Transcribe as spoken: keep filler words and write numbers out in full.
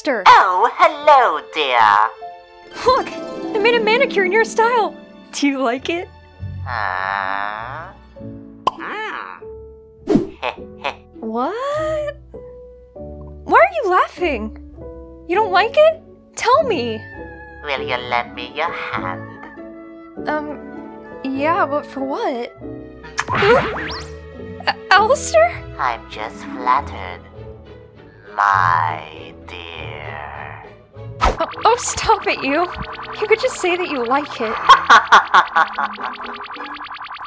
Alastor! Oh, hello, dear. Look! I made a manicure in your style! Do you like it? Uh... Mm. What? Why are you laughing? You don't like it? Tell me! Will you lend me your hand? Um, yeah, but for what? Alastor? I'm just flattered, my dear. Oh, oh, stop it, you! You could just say that you like it.